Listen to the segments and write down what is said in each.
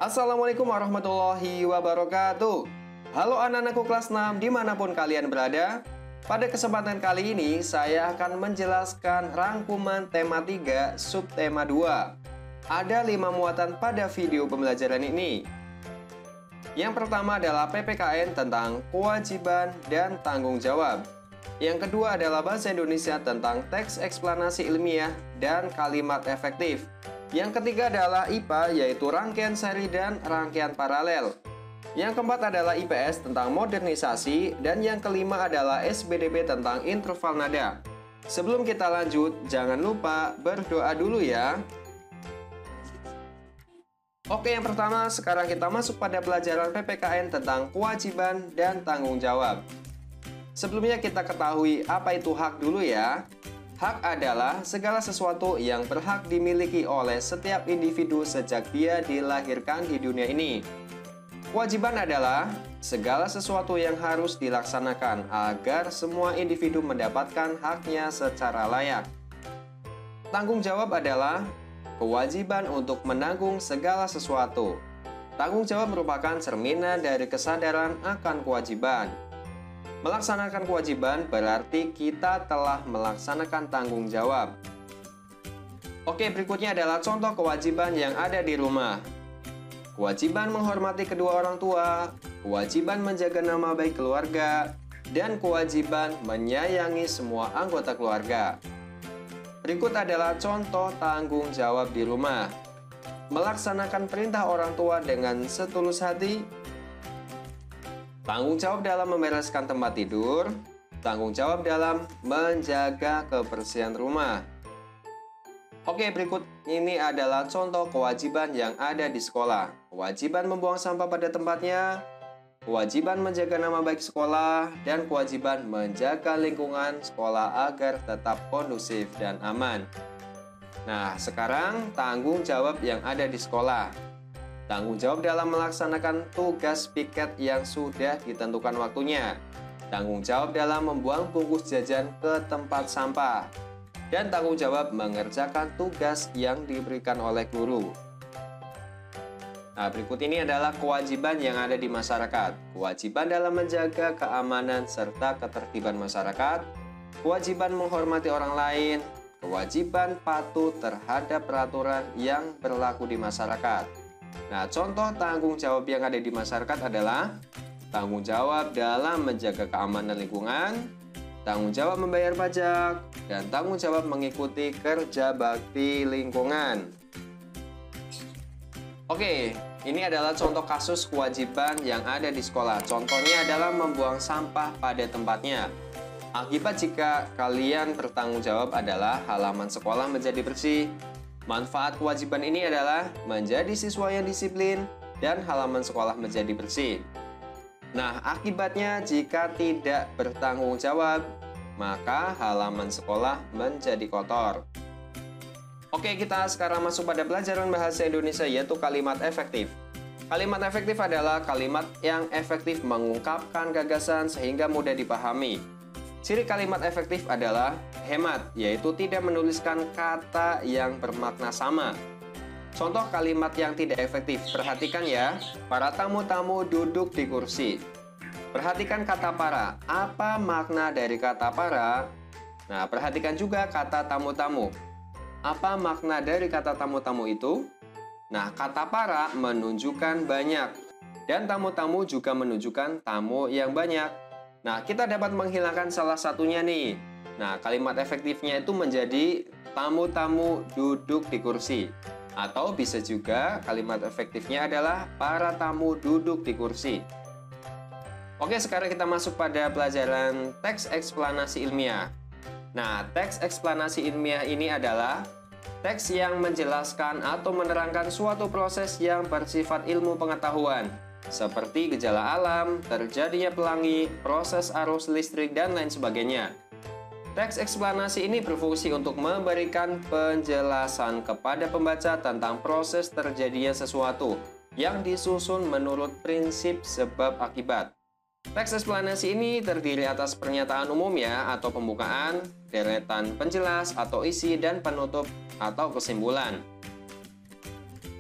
Assalamualaikum warahmatullahi wabarakatuh. Halo anak-anakku kelas 6 dimanapun kalian berada. Pada kesempatan kali ini saya akan menjelaskan rangkuman tema 3 subtema 2. Ada 5 muatan pada video pembelajaran ini. Yang pertama adalah PPKN tentang kewajiban dan tanggung jawab. Yang kedua adalah bahasa Indonesia tentang teks eksplanasi ilmiah dan kalimat efektif. Yang ketiga adalah IPA, yaitu rangkaian seri dan rangkaian paralel. Yang keempat adalah IPS tentang modernisasi. Dan yang kelima adalah SBDP tentang interval nada. Sebelum kita lanjut, jangan lupa berdoa dulu ya. Oke, yang pertama sekarang kita masuk pada pelajaran PPKN tentang kewajiban dan tanggung jawab. Sebelumnya kita ketahui apa itu hak dulu ya. Hak adalah segala sesuatu yang berhak dimiliki oleh setiap individu sejak dia dilahirkan di dunia ini. Kewajiban adalah segala sesuatu yang harus dilaksanakan agar semua individu mendapatkan haknya secara layak. Tanggung jawab adalah kewajiban untuk menanggung segala sesuatu. Tanggung jawab merupakan cerminan dari kesadaran akan kewajiban. Melaksanakan kewajiban berarti kita telah melaksanakan tanggung jawab. Oke, berikutnya adalah contoh kewajiban yang ada di rumah. Kewajiban menghormati kedua orang tua, kewajiban menjaga nama baik keluarga, dan kewajiban menyayangi semua anggota keluarga. Berikut adalah contoh tanggung jawab di rumah. Melaksanakan perintah orang tua dengan setulus hati. Tanggung jawab dalam membereskan tempat tidur. Tanggung jawab dalam menjaga kebersihan rumah. Oke, berikut ini adalah contoh kewajiban yang ada di sekolah. Kewajiban membuang sampah pada tempatnya, kewajiban menjaga nama baik sekolah, dan kewajiban menjaga lingkungan sekolah agar tetap kondusif dan aman. Nah, sekarang tanggung jawab yang ada di sekolah. Tanggung jawab dalam melaksanakan tugas piket yang sudah ditentukan waktunya. Tanggung jawab dalam membuang bungkus jajan ke tempat sampah. Dan tanggung jawab mengerjakan tugas yang diberikan oleh guru. Nah, berikut ini adalah kewajiban yang ada di masyarakat. Kewajiban dalam menjaga keamanan serta ketertiban masyarakat. Kewajiban menghormati orang lain. Kewajiban patuh terhadap peraturan yang berlaku di masyarakat. Nah, contoh tanggung jawab yang ada di masyarakat adalah tanggung jawab dalam menjaga keamanan lingkungan, tanggung jawab membayar pajak, dan tanggung jawab mengikuti kerja bakti lingkungan. Oke, ini adalah contoh kasus kewajiban yang ada di sekolah. Contohnya adalah membuang sampah pada tempatnya. Akibat jika kalian bertanggung jawab adalah halaman sekolah menjadi bersih. Manfaat kewajiban ini adalah menjadi siswa yang disiplin dan halaman sekolah menjadi bersih. Nah, akibatnya jika tidak bertanggung jawab, maka halaman sekolah menjadi kotor. Oke, kita sekarang masuk pada pelajaran bahasa Indonesia, yaitu kalimat efektif. Kalimat efektif adalah kalimat yang efektif mengungkapkan gagasan sehingga mudah dipahami. Ciri kalimat efektif adalah hemat, yaitu tidak menuliskan kata yang bermakna sama. Contoh kalimat yang tidak efektif, perhatikan ya. Para tamu-tamu duduk di kursi. Perhatikan kata para. Apa makna dari kata para? Nah, perhatikan juga kata tamu-tamu. Apa makna dari kata tamu-tamu itu? Nah, kata para menunjukkan banyak, dan tamu-tamu juga menunjukkan tamu yang banyak. Nah, kita dapat menghilangkan salah satunya nih. Nah, kalimat efektifnya itu menjadi tamu-tamu duduk di kursi. Atau bisa juga kalimat efektifnya adalah para tamu duduk di kursi. Oke, sekarang kita masuk pada pelajaran teks eksplanasi ilmiah. Nah, teks eksplanasi ilmiah ini adalah teks yang menjelaskan atau menerangkan suatu proses yang bersifat ilmu pengetahuan, seperti gejala alam, terjadinya pelangi, proses arus listrik, dan lain sebagainya. Teks eksplanasi ini berfungsi untuk memberikan penjelasan kepada pembaca tentang proses terjadinya sesuatu yang disusun menurut prinsip sebab akibat. Teks eksplanasi ini terdiri atas pernyataan umum ya, atau pembukaan, deretan penjelas atau isi, dan penutup atau kesimpulan.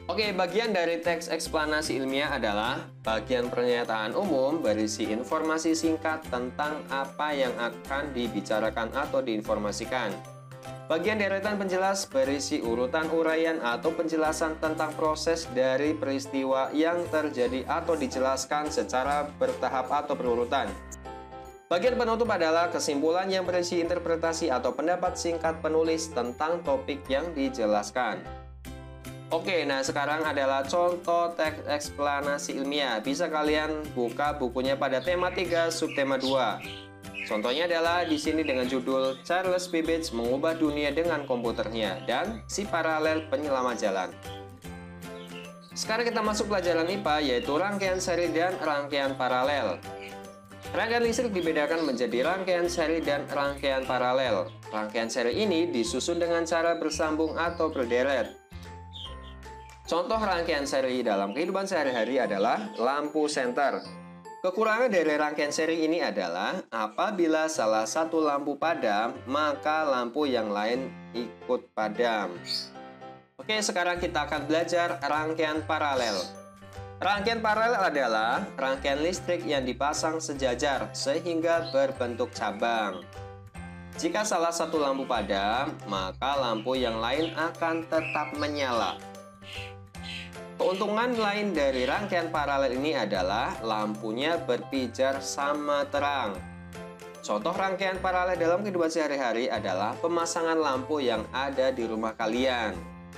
Oke, bagian dari teks eksplanasi ilmiah adalah bagian pernyataan umum berisi informasi singkat tentang apa yang akan dibicarakan atau diinformasikan. Bagian deretan penjelas berisi urutan uraian atau penjelasan tentang proses dari peristiwa yang terjadi atau dijelaskan secara bertahap atau berurutan. Bagian penutup adalah kesimpulan yang berisi interpretasi atau pendapat singkat penulis tentang topik yang dijelaskan. Oke, nah sekarang adalah contoh teks eksplanasi ilmiah. Bisa kalian buka bukunya pada tema 3, subtema 2. Contohnya adalah di sini dengan judul Charles Babbage mengubah dunia dengan komputernya dan si paralel penyelamat jalan. Sekarang kita masuk pelajaran IPA, yaitu rangkaian seri dan rangkaian paralel. Rangkaian listrik dibedakan menjadi rangkaian seri dan rangkaian paralel. Rangkaian seri ini disusun dengan cara bersambung atau berderet. Contoh rangkaian seri dalam kehidupan sehari-hari adalah lampu senter. Kekurangan dari rangkaian seri ini adalah apabila salah satu lampu padam, maka lampu yang lain ikut padam. Oke, sekarang kita akan belajar rangkaian paralel. Rangkaian paralel adalah rangkaian listrik yang dipasang sejajar sehingga berbentuk cabang. Jika salah satu lampu padam, maka lampu yang lain akan tetap menyala. Keuntungan lain dari rangkaian paralel ini adalah lampunya berpijar sama terang. Contoh rangkaian paralel dalam kehidupan sehari-hari adalah pemasangan lampu yang ada di rumah kalian.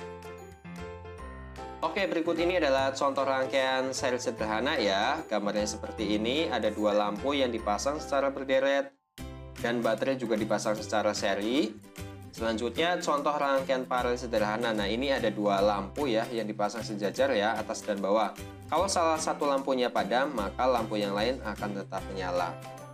Oke, berikut ini adalah contoh rangkaian seri sederhana ya. Gambarnya seperti ini, ada dua lampu yang dipasang secara berderet dan baterai juga dipasang secara seri. Selanjutnya contoh rangkaian paralel sederhana. Nah, ini ada dua lampu ya yang dipasang sejajar ya, atas dan bawah. Kalau salah satu lampunya padam, maka lampu yang lain akan tetap menyala.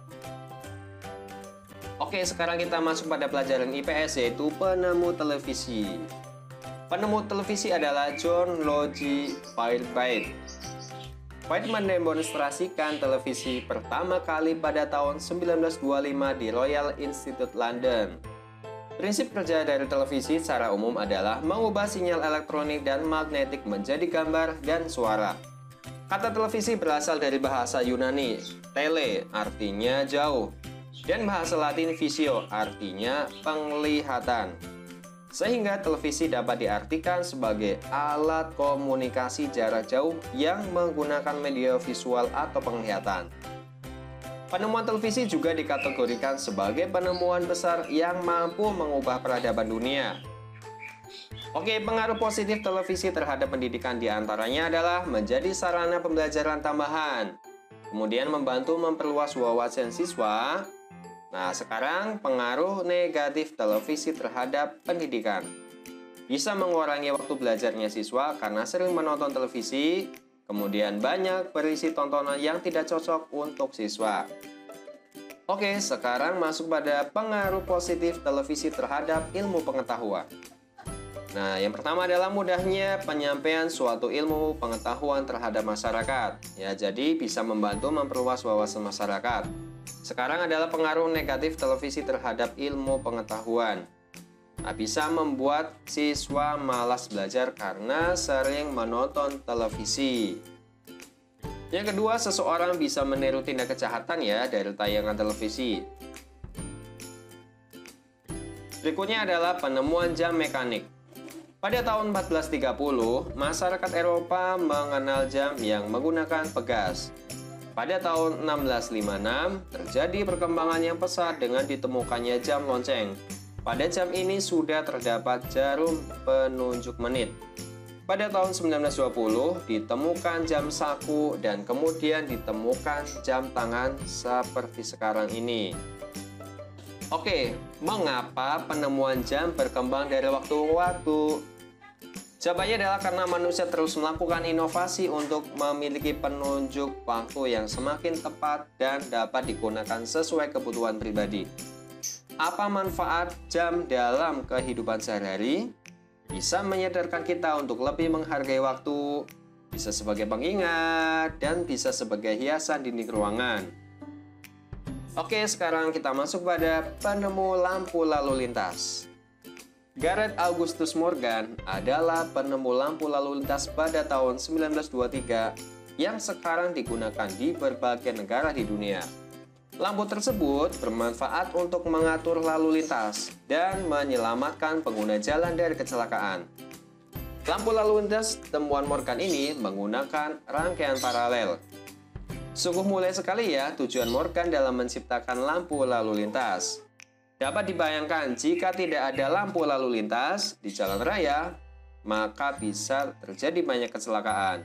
Oke, sekarang kita masuk pada pelajaran IPS, yaitu penemu televisi. Penemu televisi adalah John Logie Baird. Baird mendemonstrasikan televisi pertama kali pada tahun 1925 di Royal Institute London. Prinsip kerja dari televisi secara umum adalah mengubah sinyal elektronik dan magnetik menjadi gambar dan suara. Kata televisi berasal dari bahasa Yunani, tele, artinya jauh, dan bahasa Latin visio, artinya penglihatan. Sehingga televisi dapat diartikan sebagai alat komunikasi jarak jauh yang menggunakan media visual atau penglihatan. Penemuan televisi juga dikategorikan sebagai penemuan besar yang mampu mengubah peradaban dunia. Oke, pengaruh positif televisi terhadap pendidikan diantaranya adalah menjadi sarana pembelajaran tambahan, kemudian membantu memperluas wawasan siswa. Nah, sekarang pengaruh negatif televisi terhadap pendidikan. Bisa mengurangi waktu belajarnya siswa karena sering menonton televisi, kemudian banyak berisi tontonan yang tidak cocok untuk siswa. Oke, sekarang masuk pada pengaruh positif televisi terhadap ilmu pengetahuan. Nah, yang pertama adalah mudahnya penyampaian suatu ilmu pengetahuan terhadap masyarakat. Ya, jadi bisa membantu memperluas wawasan masyarakat. Sekarang adalah pengaruh negatif televisi terhadap ilmu pengetahuan. Nah, bisa membuat siswa malas belajar karena sering menonton televisi. Yang kedua, seseorang bisa meniru tindak kejahatan ya dari tayangan televisi. Berikutnya adalah penemuan jam mekanik. Pada tahun 1430, masyarakat Eropa mengenal jam yang menggunakan pegas. Pada tahun 1656, terjadi perkembangan yang pesat dengan ditemukannya jam lonceng. Pada jam ini sudah terdapat jarum penunjuk menit. Pada tahun 1920, ditemukan jam saku dan kemudian ditemukan jam tangan seperti sekarang ini. Oke, mengapa penemuan jam berkembang dari waktu ke waktu? Jawabannya adalah karena manusia terus melakukan inovasi untuk memiliki penunjuk waktu yang semakin tepat dan dapat digunakan sesuai kebutuhan pribadi. Apa manfaat jam dalam kehidupan sehari-hari? Bisa menyadarkan kita untuk lebih menghargai waktu, bisa sebagai pengingat, dan bisa sebagai hiasan dinding ruangan. Oke, sekarang kita masuk pada penemu lampu lalu lintas. Gareth Augustus Morgan adalah penemu lampu lalu lintas pada tahun 1923 yang sekarang digunakan di berbagai negara di dunia. Lampu tersebut bermanfaat untuk mengatur lalu lintas dan menyelamatkan pengguna jalan dari kecelakaan. Lampu lalu lintas temuan Morgan ini menggunakan rangkaian paralel. Sungguh mulai sekali ya tujuan Morgan dalam menciptakan lampu lalu lintas. Dapat dibayangkan jika tidak ada lampu lalu lintas di jalan raya, maka bisa terjadi banyak kecelakaan.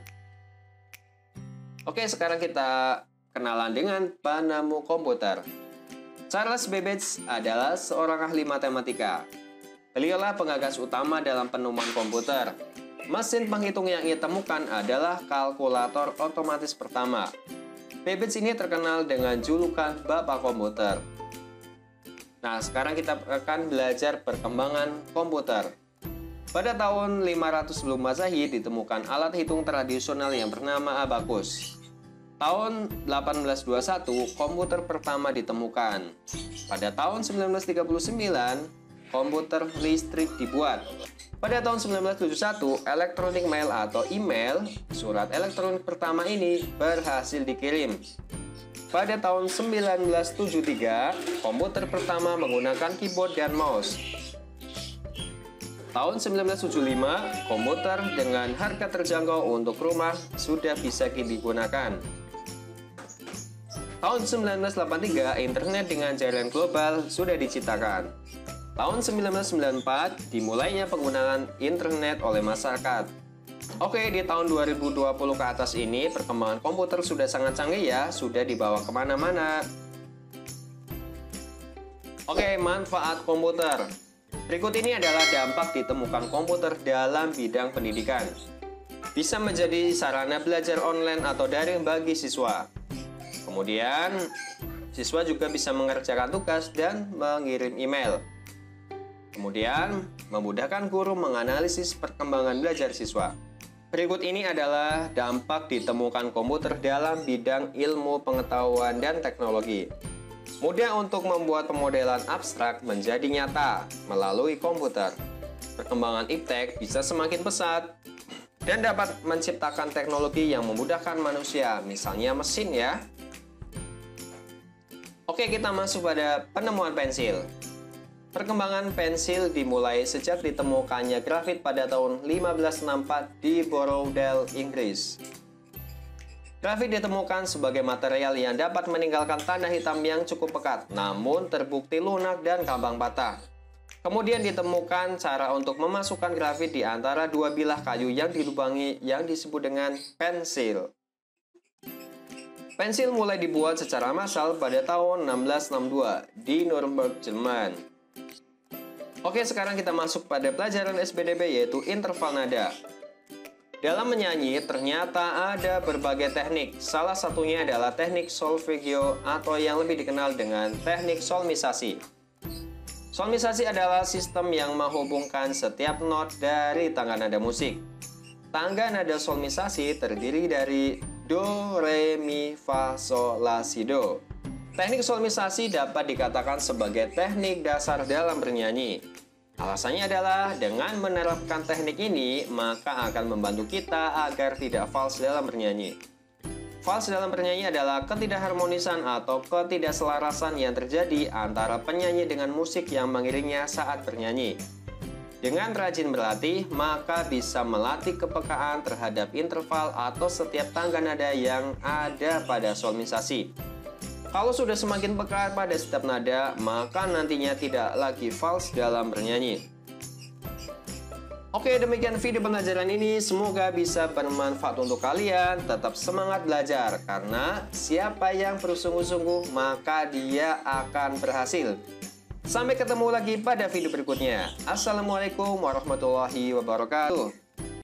Oke, sekarang kita kenalan dengan penemu komputer. Charles Babbage adalah seorang ahli matematika. Beliaulah penggagas utama dalam penemuan komputer. Mesin penghitung yang ia temukan adalah kalkulator otomatis pertama. Babbage ini terkenal dengan julukan Bapak Komputer. Nah, sekarang kita akan belajar perkembangan komputer. Pada tahun 500 sebelum Masehi ditemukan alat hitung tradisional yang bernama abacus. Tahun 1821, komputer pertama ditemukan. Pada tahun 1939, komputer listrik dibuat. Pada tahun 1971, electronic mail atau email, surat elektronik pertama ini berhasil dikirim. Pada tahun 1973, komputer pertama menggunakan keyboard dan mouse. Tahun 1975, komputer dengan harga terjangkau untuk rumah sudah bisa digunakan. Tahun 1983, internet dengan jaringan global sudah diciptakan. Tahun 1994, dimulainya penggunaan internet oleh masyarakat. Oke, di tahun 2020 ke atas ini, perkembangan komputer sudah sangat canggih ya, sudah dibawa kemana-mana. Oke, manfaat komputer. Berikut ini adalah dampak ditemukan komputer dalam bidang pendidikan. Bisa menjadi sarana belajar online atau daring bagi siswa. Kemudian, siswa juga bisa mengerjakan tugas dan mengirim email. Kemudian, memudahkan guru menganalisis perkembangan belajar siswa. Berikut ini adalah dampak ditemukan komputer dalam bidang ilmu pengetahuan dan teknologi. Mudah untuk membuat pemodelan abstrak menjadi nyata melalui komputer. Perkembangan iptek bisa semakin pesat dan dapat menciptakan teknologi yang memudahkan manusia, misalnya mesin ya. Oke, kita masuk pada penemuan pensil. Perkembangan pensil dimulai sejak ditemukannya grafit pada tahun 1564 di Borrowdale, Inggris. Grafit ditemukan sebagai material yang dapat meninggalkan tanda hitam yang cukup pekat, namun terbukti lunak dan gampang patah. Kemudian ditemukan cara untuk memasukkan grafit di antara dua bilah kayu yang dilubangi yang disebut dengan pensil. Pensil mulai dibuat secara massal pada tahun 1662 di Nuremberg, Jerman. Oke, sekarang kita masuk pada pelajaran SPDB yaitu interval nada. Dalam menyanyi, ternyata ada berbagai teknik. Salah satunya adalah teknik solfeggio atau yang lebih dikenal dengan teknik solmisasi. Solmisasi adalah sistem yang menghubungkan setiap not dari tangga nada musik. Tangga nada solmisasi terdiri dari do, re, mi, fa, sol, la, si, do. Teknik solmisasi dapat dikatakan sebagai teknik dasar dalam bernyanyi. Alasannya adalah dengan menerapkan teknik ini, maka akan membantu kita agar tidak fals dalam bernyanyi. Fals dalam bernyanyi adalah ketidakharmonisan atau ketidakselarasan yang terjadi antara penyanyi dengan musik yang mengiringnya saat bernyanyi. Dengan rajin berlatih, maka bisa melatih kepekaan terhadap interval atau setiap tangga nada yang ada pada solmisasi. Kalau sudah semakin peka pada setiap nada, maka nantinya tidak lagi fals dalam bernyanyi. Oke, demikian video pembelajaran ini. Semoga bisa bermanfaat untuk kalian. Tetap semangat belajar, karena siapa yang bersungguh-sungguh, maka dia akan berhasil. Sampai ketemu lagi pada video berikutnya. Assalamualaikum warahmatullahi wabarakatuh.